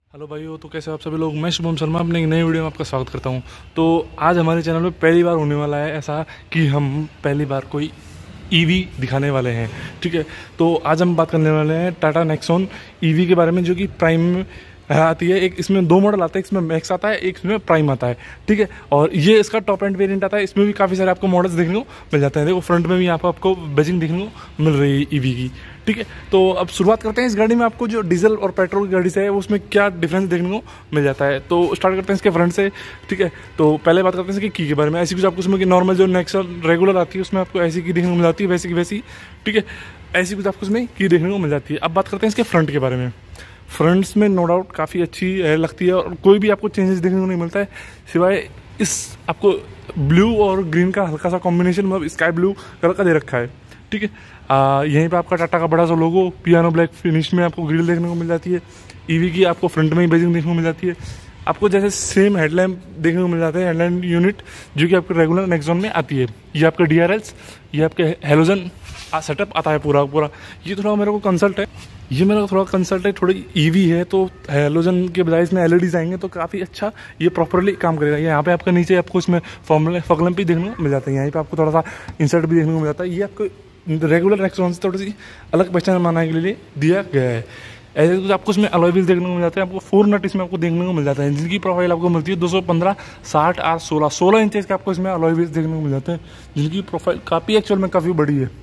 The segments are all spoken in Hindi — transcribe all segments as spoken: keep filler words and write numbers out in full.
हेलो भाइयों, तो कैसे हो आप सभी लोग। मैं शुभम शर्मा अपने एक नई वीडियो में आपका स्वागत करता हूं। तो आज हमारे चैनल में पहली बार होने वाला है ऐसा कि हम पहली बार कोई ईवी दिखाने वाले हैं। ठीक है, तो आज हम बात करने वाले हैं टाटा नेक्सॉन ईवी के बारे में, जो कि प्राइम आती है। एक इसमें दो मॉडल आता है, इसमें मैक्स आता है, एक इसमें प्राइम आता है। ठीक है, और ये इसका टॉप एंड वेरिएंट आता है। इसमें भी काफ़ी सारे आपको मॉडल्स देखने को मिल जाते हैं। देखो फ्रंट में भी यहाँ पर आपको बैजिंग देखने को मिल रही है ईवी की। ठीक है, तो अब शुरुआत करते हैं इस गाड़ी में आपको जो डीजल और पेट्रोल की गाड़ी से है उसमें क्या डिफरेंस देखने को मिल जाता है। तो स्टार्ट करते हैं इसके फ्रंट से। ठीक है, तो पहले बात करते हैं इसकी की के बारे में। ऐसी कुछ आपको उसमें नॉर्मल जो नेक्सॉन रेगुलर आती है उसमें आपको ऐसी की देखने को मिल जाती है, वैसी की वैसी। ठीक है, ऐसी कुछ आपको उसमें की देखने को मिल जाती है। अब बात करते हैं इसके फ्रंट के बारे में। फ्रंट्स में नो डाउट काफ़ी अच्छी लगती है और कोई भी आपको चेंजेस देखने को नहीं मिलता है, सिवाय इस आपको ब्लू और ग्रीन का हल्का सा कॉम्बिनेशन, मतलब स्काई ब्लू कलर का दे रखा है। ठीक है, आ, यहीं पे आपका टाटा का बड़ा सा लोगो पियानो ब्लैक फिनिश में आपको ग्रिल देखने को मिल जाती है। ईवी की आपको फ्रंट में ही बैजिंग देखने को मिल जाती है। आपको जैसे सेम हेडलैम्प देखने को मिल जाते हैं, हेडलैम्प यूनिट जो कि आपके रेगुलर नेक्सॉन में आती है। ये आपके डी आर एल्स, ये आपके हेलोजन सेटअप आता है पूरा पूरा। ये थोड़ा मेरे को कंसल्ट है, ये मेरा थोड़ा कंसल्ट है, थोड़ी ईवी है तो हेलोजन के बजाय इसमें एलईडीज आएंगे तो काफ़ी अच्छा ये प्रॉपरली काम करेगा। यहाँ पे आपका नीचे आपको इसमें फॉर्मूले फॉगलम भी देखने को मिल जाता है। यहाँ पे आपको थोड़ा सा इंसर्ट भी देखने को मिल जाता है। ये आपको रेगुलर नेक्सॉन से थोड़ी सी अलग पहचान बनाने के लिए दिया गया है। ऐसे कुछ आपको इसमें अलॉय व्हील्स देखने को मिल जाते हैं। आपको फोर नट इसमें आपको देखने को मिल जाता है, जिनकी प्रोफाइल आपको मिलती है दो सौ पंद्रह साठ आर सोलह सोलह इंचेस के आपको इसमें अलॉय व्हील्स देखने को मिल जाते हैं, जिनकी प्रोफाइल काफ़ी एक्चुअल में काफ़ी बड़ी है।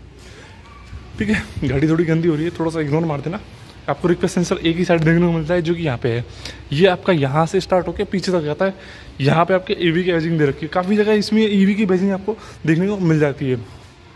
ठीक है, गाड़ी थोड़ी गंदी हो रही है, थोड़ा सा इग्नोर मार देना। आपको रिक्वेस्ट सेंसर एक ही साइड देखने को मिलता है, जो कि यहाँ पे है। ये आपका यहाँ से स्टार्ट होकर पीछे तक जाता है। यहाँ पे आपके ईवी की बैजिंग दे रखी है। काफ़ी जगह इसमें ईवी की बैजिंग आपको देखने को मिल जाती है।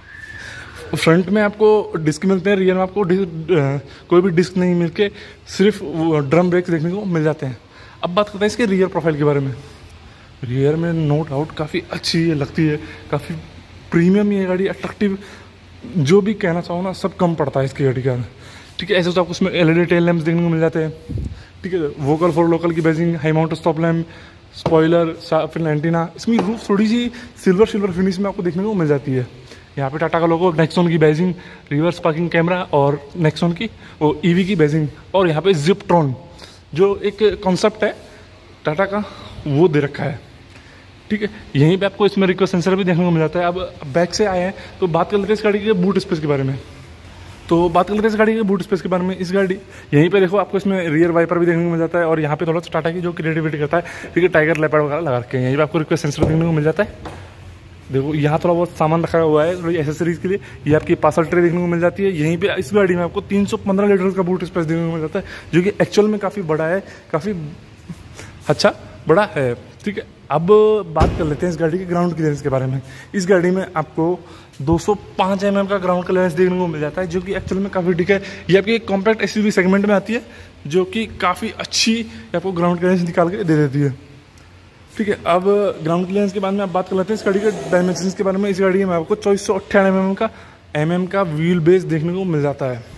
फ्रंट में आपको डिस्क मिलते हैं, रियर में आपको कोई भी डिस्क नहीं मिलके सिर्फ ड्रम ब्रेक देखने को मिल जाते हैं। अब बात करते हैं इसके रियर प्रोफाइल के बारे में। रियर में नो डाउट काफ़ी अच्छी लगती है, काफ़ी प्रीमियम ये गाड़ी, अट्रैक्टिव, जो भी कहना चाहो ना सब कम पड़ता है इसकी गाड़ी का। ठीक है, ऐसे तो आपको उसमें एलईडी टेल लैंप्स देखने को मिल जाते हैं। ठीक है, वोकल फॉर लोकल की badging, high mount stop lamp, spoiler, फिर एंटीना। इसमें रूफ थोड़ी सी सिल्वर सिल्वर फिनिश में आपको देखने को मिल जाती है। यहाँ पे टाटा का लोगो, नेक्सॉन की बैजिंग, रिवर्स पार्किंग कैमरा और नेक्सॉन की वो ईवी की बैजिंग, और यहाँ पे जिप्ट्रॉन जो एक कॉन्सेप्ट है टाटा का वो दे रखा है। ठीक है, यहीं पे आपको इसमें रिक्वेस्ट सेंसर भी देखने को मिल जाता है। अब बैक से आए हैं तो बात कर लेते हैं इस गाड़ी के बूट स्पेस के बारे में। तो बात कर लेते हैं इस गाड़ी के बूट स्पेस के बारे में। इस गाड़ी यहीं पे देखो आपको इसमें रियर वाइपर भी देखने को मिल जाता है, और यहाँ पे थोड़ा सा टाटा की जो क्रिएटिविटी करता है, ठीक है, टाइगर लेपर्ड वगैरह लगा रखे हैं। यहीं पे आपको रिक्वेस्ट सेंसर देखने को मिल जाता है। देखो यहाँ थोड़ा बहुत सामान रखा हुआ है थोड़ी एसेसरीज के लिए। ये आपकी पार्सल ट्रे देखने को मिल जाती है। यहीं पे इस गाड़ी में आपको तीन सौ पंद्रह लीटर का बूट स्पेस देखने को मिल जाता है, जो कि एक्चुअल में काफ़ी बड़ा है, काफ़ी अच्छा बड़ा है। ठीक है, अब बात कर लेते हैं इस गाड़ी के ग्राउंड क्लियरेंस के बारे में। इस गाड़ी में आपको दो सौ पाँच एम एम का ग्राउंड क्लियरेंस देखने को मिल जाता है, जो कि एक्चुअल में काफ़ी ठीक है। ये आपकी एक कॉम्पैक्ट एसयूवी सेगमेंट में आती है, जो कि काफ़ी अच्छी आपको ग्राउंड क्लियरेंस निकाल के दे देती है। ठीक है, अब ग्राउंड क्लियरेंस के बाद में आप बात कर लेते हैं इस गाड़ी के डायमेंशंस के बारे में। इस गाड़ी में आपको चौबीस सौ अट्ठानवे एम एम का एम एम का व्हील बेस देखने को मिल जाता है,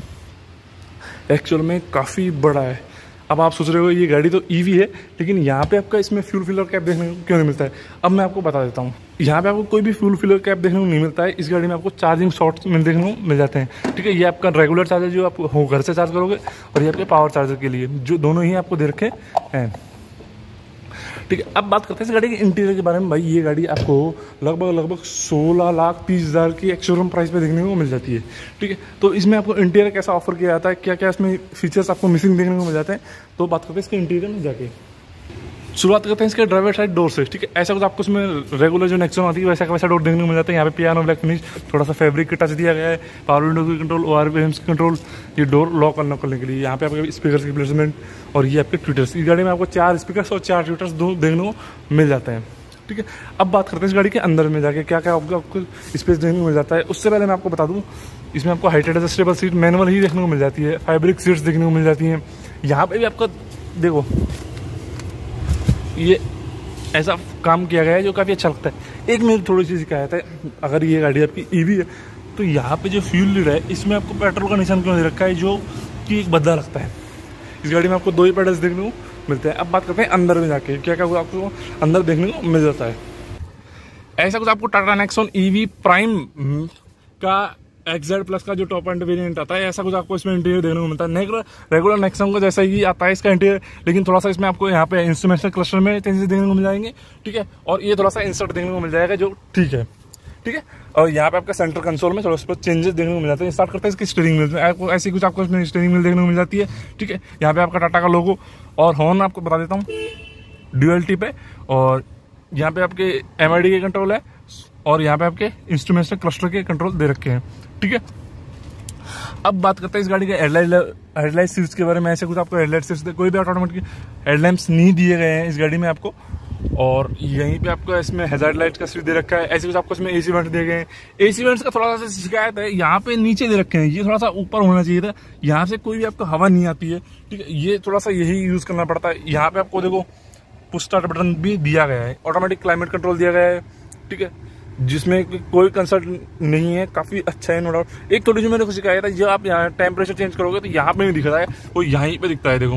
एक्चुअल में काफ़ी बड़ा है। अब आप सोच रहे हो ये गाड़ी तो ईवी है, लेकिन यहाँ पे आपका इसमें फ्यूल फिलर कैप देखने को क्यों नहीं मिलता है। अब मैं आपको बता देता हूँ। यहाँ पे आपको कोई भी फ्यूल फिलर कैप देखने को नहीं मिलता है। इस गाड़ी में आपको चार्जिंग शॉर्ट्स देखने को मिल जाते हैं। ठीक है, ये आपका रेगुलर चार्जर जो आप हो घर से चार्ज करोगे, और ये आपके पावर चार्जर के लिए, जो दोनों ही आपको दे रखे हैं। ठीक है, अब बात करते हैं इस गाड़ी के इंटीरियर के बारे में। भाई ये गाड़ी आपको लगभग लगभग सोलह लाख तीस हज़ार की एक शोरूम प्राइस पे देखने को मिल जाती है। ठीक है, तो इसमें आपको इंटीरियर कैसा ऑफर किया जाता है, क्या क्या इसमें फीचर्स आपको मिसिंग देखने को मिल जाते हैं, तो बात करते हैं इसके इंटीरियर में जाके। शुरुआत करते हैं इसके ड्राइवर साइड डोर से। ठीक है, ऐसा कुछ आपको इसमें रेगुलर जो नेक्सॉन आती है वैसा का वैसा डोर देखने को मिल जाता है। यहाँ पे पियानो ब्लैक फिनिश, थोड़ा सा फैब्रिक का टच दिया गया है, पावर विंडो की control, O R P M की कंट्रोल, ये डोर लॉक अनलॉक करने के लिए। यहाँ पे आपके स्पीकर की प्लेसमेंट, और ये आपके ट्विटर्स। इस गाड़ी में आपको चार स्पीकर और चार ट्विटर्स दो देखने को मिल जाते हैं। ठीक है, अब बात करते हैं इस गाड़ी के अंदर में जाके क्या क्या आपको आपको स्पेस देखने को मिल जाता है। उससे पहले मैं आपको बता दूँ, इसमें आपको हाइट एडजस्टेबल सीट मैनुअल ही देखने को मिल जाती है, फैब्रिक सीट्स देखने को मिल जाती हैं। यहाँ पे भी आपका देखो ये ऐसा काम किया गया है जो काफ़ी अच्छा लगता है। एक मेरी थोड़ी सी शिकायत है, अगर ये गाड़ी आपकी ईवी है तो यहाँ पे जो फ्यूल लीड है इसमें आपको पेट्रोल का निशान क्यों दे रखा है, जो कि एक बदला लगता है। इस गाड़ी में आपको दो ही पेडल्स देखने को मिलते हैं। अब बात करते हैं अंदर में जाके क्या क्या आपको अंदर देखने को मिल जाता है। ऐसा कुछ आपको टाटा नेक्सॉन ईवी प्राइम का एक्स प्लस का जो टॉप एंड वेरिएंट आता है, ऐसा कुछ आपको इसमें इंटीरियर देखने को मिलता है। रेगुलर नेक्सॉन का जैसा ही आता है इसका इंटीरियर, लेकिन थोड़ा सा इसमें आपको यहाँ पे इंस्ट्रूमेंटल क्लस्टर में चेंजेस देखने को मिल जाएंगे, ठीक है। और ये थोड़ा सा इंसर्ट देखने को मिल जाएगा जो ठीक है, ठीक है। और यहाँ पे आपका सेंटर कंसोल में थोड़ा सा चेंजेस देखने को मिल जाते हैं। स्टार्ट करते हैं इसकी स्टीयरिंग व्हील में, आपको ऐसी कुछ आपको इसमें स्टीयरिंग व्हील देखने को मिल जाती है, ठीक है। यहाँ पे आपका टाटा का लोगो और हॉर्न आपको बता देता हूँ ड्यूअल पे, और यहाँ पे आपके एम आई डी के कंट्रोल है, और यहाँ पे आपके इंस्ट्रूमेंटल क्लस्टर के कंट्रोल दे रखे हैं, ठीक है। अब बात करते हैं इस गाड़ी के हेडलाइट हेडलाइट सीट्स के बारे में। ऐसे कुछ आपको हेडलाइट सीट्स कोई भी ऑटोमेटिक हेडलैम्प्स नहीं दिए गए हैं इस गाड़ी में आपको, और यहीं पे आपको इसमें हैजार्ड लाइट का स्विच दे रखा है। ऐसे कुछ आपको इसमें एसी वेंट दिए गए हैं। एसी वेंट्स का थोड़ा सा शिकायत है, यहाँ पे नीचे दे रखे हैं, ये थोड़ा सा ऊपर होना चाहिए था। यहाँ से कोई भी आपको हवा नहीं आती है, ठीक है। ये थोड़ा सा यही यूज करना पड़ता है। यहाँ पे आपको देखो पुश स्टार्ट बटन भी दिया गया है, ऑटोमेटिक क्लाइमेट कंट्रोल दिया गया है, ठीक है, जिसमें कोई कंसर्ट नहीं है, काफी अच्छा है नो डाउट। एक थोड़ी जो मैंने कुछ शिकायत है, जब आप यहाँ टेम्परेचर चेंज करोगे तो यहाँ पे नहीं दिख रहा है, वो यहीं पे दिखता है, देखो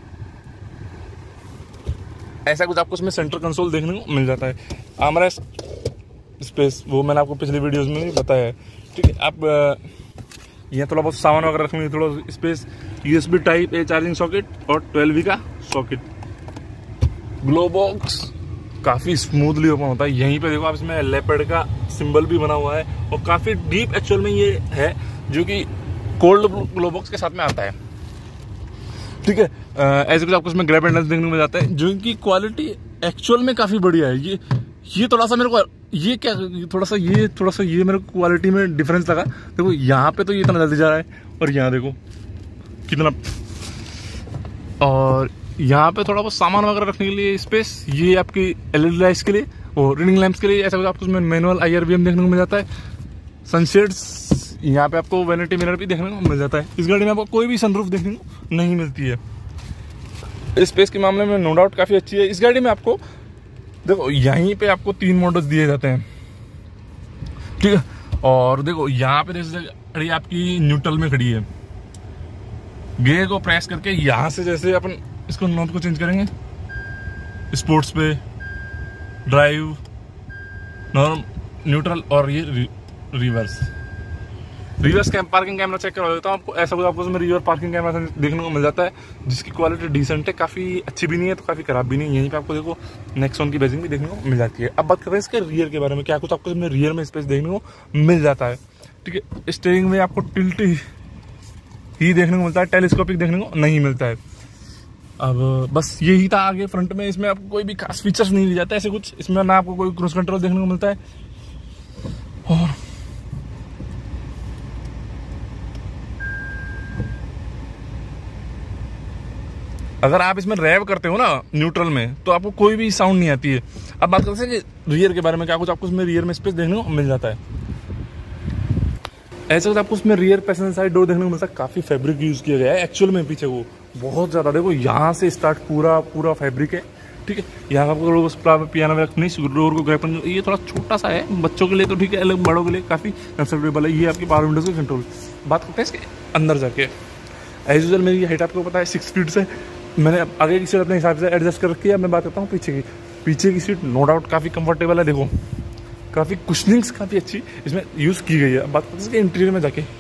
ऐसा कुछ आपको इसमें सेंटर कंसोल देखने को मिल जाता है। आर्मरेस्ट स्पेस वो मैंने आपको पिछले वीडियोस में भी बताया है, ठीक है। आप यहाँ थोड़ा बहुत सामान वगैरह रखने में थोड़ा space, USB type A charging socket और ट्वेल्व वी का सॉकेट। ग्लो बॉक्स काफ़ी स्मूथली ओपन होता है। यहीं पे देखो आप, इसमें लेपर्ड का सिंबल भी बना हुआ है, और काफ़ी डीप एक्चुअल में ये है, जो कि कोल्ड ग्लो बॉक्स के साथ में आता है, ठीक है। ऐसे कुछ आपको इसमें ग्रैब हैंडल्स देखने को मिल जाता है, जो इनकी क्वालिटी एक्चुअल में काफ़ी बढ़िया है। ये ये थोड़ा सा मेरे को ये क्या थोड़ा सा ये थोड़ा सा ये मेरे को क्वालिटी में डिफरेंस लगा। देखो यहाँ पे तो ये इतना जल्दी जा रहा है, और यहाँ देखो कितना, और यहाँ पे थोड़ा बहुत सामान वगैरह रखने के लिए स्पेस, ये आपकी एलईडी लाइट्स के लिए और रीडिंग लैंप्स के लिए। ऐसा कुछ आपको उसमें मैनुअल आईआरवीएम देखने को मिल जाता है। सनशेड्स, यहाँ पे आपको वैनिटी मिरर भी देखने को मिल जाता है। इस गाड़ी में आपको कोई भी सनरूफ देखने को नहीं मिलती है। स्पेस के मामले में नो डाउट काफ़ी अच्छी है। इस गाड़ी में आपको देखो यहीं पे आपको तीन मॉडल्स दिए जाते हैं, ठीक है। और देखो यहाँ पे गाड़ी आपकी न्यूट्रल में खड़ी है, गियर को प्रेस करके यहाँ से जैसे अपन इसको नॉब को चेंज करेंगे, स्पोर्ट्स पे, ड्राइव, नॉर्म, न्यूट्रल, और ये रि, reverse reverse cam parking camera check करवा देता हूँ आपको। ऐसा कुछ आपको उसमें रिवर्स पार्किंग कैमरा देखने को मिल जाता है, जिसकी क्वालिटी डिसेंट है, काफ़ी अच्छी भी नहीं है तो काफ़ी खराब भी नहीं है। यहीं पे आपको देखो नेक्सॉन की बैजिंग भी देखने को मिल जाती है। अब बात करते हैं इसके रियर के बारे में, क्या कुछ आपको इसमें रियर में स्पेस देखने को मिल जाता है, ठीक है। स्टीयरिंग में आपको टिल्ट ही देखने को मिलता है, टेलीस्कोपिक देखने को नहीं मिलता है। अब बस यही था आगे फ्रंट में, इसमें आपको कोई भी खास फीचर्स नहीं दिए जाते ऐसे कुछ। इसमें ना आपको कोई क्रूज कंट्रोल देखने को मिलता है, और अगर आप इसमें रैव करते हो ना न्यूट्रल में, तो आपको कोई भी साउंड नहीं आती है। अब बात करते हैं कि रियर के बारे में, क्या कुछ आपको इसमें रियर में स्पेस देखने को मिल जाता है। ऐसा कुछ आपको उसमें रियर पैसेंजर साइड डोर देखने को मिलता है, काफी फैब्रिक यूज किया गया है एक्चुअल में पीछे, वो बहुत ज्यादा देखो यहाँ से स्टार्ट पूरा पूरा फैब्रिक है, ठीक है। यहाँ आपको पियानो में रखनी डोर को ग्रैपन, ये थोड़ा छोटा सा है बच्चों के लिए तो ठीक है, अलग बड़ों के लिए काफी कंफर्टेबल है। ये आपकी पावर विंडोज का कंट्रोल। बात करते हैं इसके अंदर जाके। एज यूजल मेरी हाइट आपको पता है सिक्स फीट से, मैंने आगे की सीट अपने हिसाब से एडजस्ट कर रखी है। मैं बात करता हूँ पीछे की, पीछे की सीट नो डाउट काफ़ी कंफर्टेबल है, देखो काफ़ी कुशनिंग्स काफ़ी अच्छी इसमें यूज़ की गई है। अब बात करते हैं इसके इंटीरियर में जाके,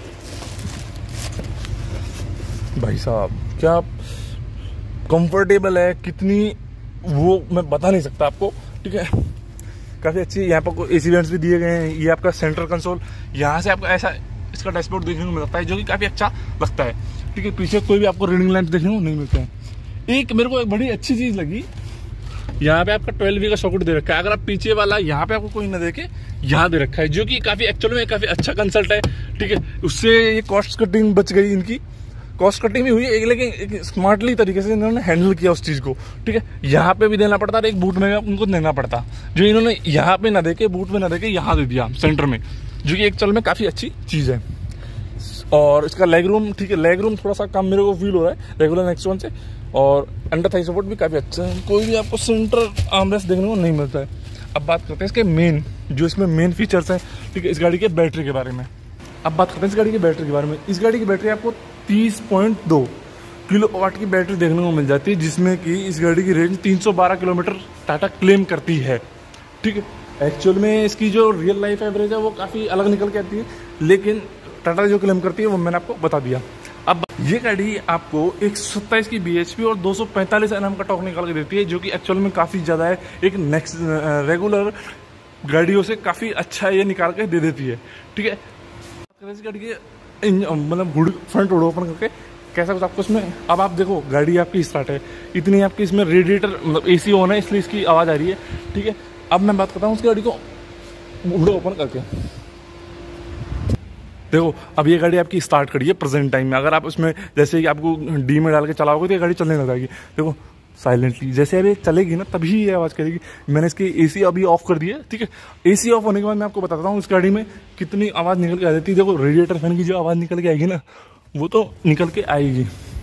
भाई साहब क्या कंफर्टेबल है, कितनी वो मैं बता नहीं सकता आपको, ठीक है। काफ़ी अच्छी, यहाँ पर एसी वेंट्स भी दिए गए हैं। ये आपका सेंट्रल कंसोल, यहाँ से आपको ऐसा इसका डैशबोर्ड देखने को मिलता है, जो कि काफ़ी अच्छा लगता है, ठीक है। पीछे कोई भी आपको रीडिंग लैंप देखने को नहीं मिलते हैं। एक मेरे को एक बड़ी अच्छी चीज़ लगी, यहाँ पे आपका ट्वेल्व वी का सॉकेट दे रखा है। अगर आप पीछे वाला यहाँ पे आपको कोई ना देखे, यहाँ दे रखा है, जो कि काफ़ी एक्चुअल में काफ़ी अच्छा कंसल्ट है, ठीक है। उससे ये कॉस्ट कटिंग बच गई, इनकी कॉस्ट कटिंग भी हुई है, लेकिन एक स्मार्टली तरीके से इन्होंने हैंडल किया उस चीज़ को, ठीक है। यहाँ पे भी देना पड़ता और एक बूट में भी उनको देना पड़ता, जो इन्होंने यहाँ पे ना देके बूट में ना देके यहाँ दे दिया सेंटर में, जो कि एक्चुअल में काफ़ी अच्छी चीज़ है। और इसका लेग रूम, ठीक है, लेग रूम थोड़ा सा कम मेरे को फील हो रहा है रेगुलर नेक्सॉन से, और अंडर थाई सपोर्ट भी काफ़ी अच्छा है। कोई भी आपको सेंटर आर्मरेस्ट देखने को नहीं मिलता है। अब बात करते हैं इसके मेन, जो इसमें मेन फीचर्स हैं, ठीक है, इस गाड़ी के बैटरी के बारे में। अब बात करते हैं इस गाड़ी की बैटरी के बारे में। इस गाड़ी की बैटरी आपको तीस पॉइंट दो किलो वाट की बैटरी देखने को मिल जाती है, जिसमें कि इस गाड़ी की रेंज तीन सौ बारह किलोमीटर टाटा क्लेम करती है, ठीक है। एक्चुअल में इसकी जो रियल लाइफ एवरेज है वो काफ़ी अलग निकल के आती है, लेकिन टाटा जो क्लेम करती है वो मैंने आपको बता दिया। अब ये गाड़ी आपको एक सौ सत्ताईस की बी एच पी और दो सौ पैंतालीस एन एम का टॉर्क निकाल के देती है, जो कि एक्चुअल में काफ़ी ज़्यादा है। एक नेक्स्ट रेगुलर गाड़ियों से काफ़ी अच्छा ये निकाल के दे देती है। ठीक है, इस गाड़ी के मतलब हुड फ्रंट हुड ओपन करके कैसा कुछ आपको इसमें, अब आप देखो गाड़ी आपकी स्टार्ट है, इतनी आपकी इसमें रेडिएटर मतलब ए सी ऑन है इसलिए इसकी आवाज़ आ रही है। ठीक है, अब मैं बात करता हूँ उस गाड़ी को हुड ओपन करके। देखो अब ये गाड़ी आपकी स्टार्ट करी है प्रेजेंट टाइम में, अगर आप उसमें जैसे कि आपको डी में डाल के चलाओगे तो ये गाड़ी चलने लग जाएगी। देखो साइलेंटली जैसे अभी चलेगी ना तभी ये आवाज़ करेगी। मैंने इसकी एसी अभी ऑफ कर दी है। ठीक है, एसी ऑफ होने के बाद मैं आपको बताता हूँ इस गाड़ी में कितनी आवाज़ निकल के आ जाती है। देखो रेडिएटर फैन की जो आवाज़ निकल के आएगी ना वो तो निकल के आएगी।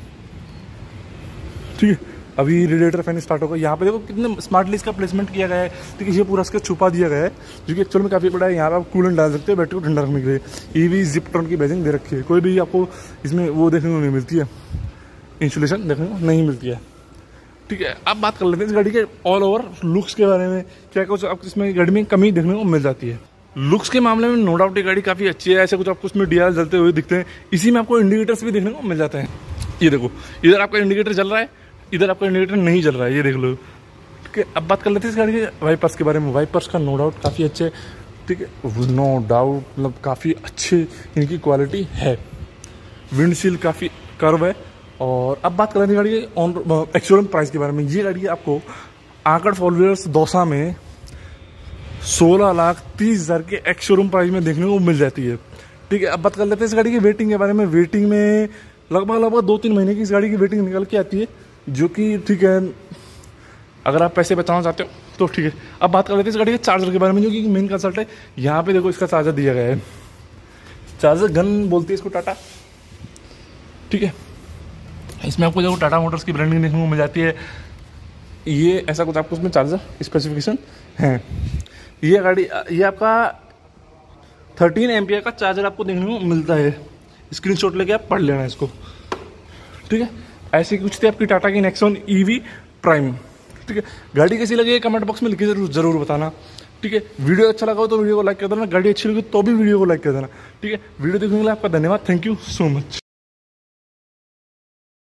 ठीक है, अभी रेडिएटर फैन स्टार्ट होगा। यहाँ पे देखो कितने स्मार्टली इसका प्लेसमेंट किया गया है। ठीक है, ये पूरा इसका छुपा दिया गया है जो कि एक्चुअल में काफ़ी बड़ा है। यहाँ पे आप कूलेंट डाल सकते हो बैटरी को ठंडा रखने के लिए। ईवी जिप टर्न की बैजिंग दे रखी है, कोई भी आपको इसमें वो देखने को नहीं मिलती है, इंसुलेशन देखने को नहीं मिलती है। ठीक है, अब बात कर लेते हैं इस गाड़ी के ऑल ओवर लुक्स के बारे में। क्या कुछ आपको इसमें गाड़ी में कमी देखने को मिल जाती है। लुक्स के मामले में नो डाउट ये गाड़ी काफ़ी अच्छी है। ऐसे कुछ आपको उसमें डी आर जलते हुए दिखते हैं, इसी में आपको इंडिकेटर्स भी देखने को मिल जाते हैं। ये देखो इधर आपका इंडिकेटर जल रहा है, इधर आपका इंडिकेटर नहीं जल रहा है, ये देख लो। ठीक है, अब बात कर लेते हैं इस गाड़ी के वाइपर्स के बारे में। वाइपर्स का नो डाउट काफ़ी अच्छे। ठीक है, नो डाउट मतलब काफ़ी अच्छी इनकी क्वालिटी है। विंडशील्ड काफ़ी कर्व है। और अब बात करें गाड़ी के ऑन एक्चुअल प्राइस के बारे में। ये गाड़ी आपको आकड़ फोर व्हीलर्स दौसा में सोलह लाख तीस हज़ार के एक्स शोरूम प्राइस में देखने को मिल जाती है। ठीक है, अब बात कर लेते हैं इस गाड़ी की वेटिंग के बारे में। वेटिंग में लगभग लगभग दो तीन महीने की इस गाड़ी की वेटिंग निकल के आती है, जो कि ठीक है अगर आप पैसे बचाना चाहते हो तो ठीक है। अब बात कर लेते हैं इस गाड़ी के चार्जर के बारे में, जो कि मेन कंसल्ट है। यहाँ पे देखो इसका चार्जर दिया गया है, चार्जर गन बोलती है इसको टाटा। ठीक है, इसमें आपको देखो टाटा मोटर्स की ब्रांडिंग देखने को मिल जाती है। ये ऐसा कुछ आपको उसमें चार्जर स्पेसिफिकेशन है। ये गाड़ी ये आपका थर्टीन एम्पियर का चार्जर आपको देखने को मिलता है। स्क्रीनशॉट लेके आप पढ़ लेना इसको। ठीक है, ऐसी कुछ थी आपकी टाटा की नेक्सॉन ईवी प्राइम। ठीक है, गाड़ी कैसी लगी कमेंट बॉक्स में लिख के जरूर जरूर बताना। ठीक है, वीडियो अच्छा लगा हो तो वीडियो को लाइक कर देना, गाड़ी अच्छी लगी तो भी वीडियो को लाइक कर देना। ठीक है, वीडियो देखने के लिए आपका धन्यवाद, थैंक यू सो मच।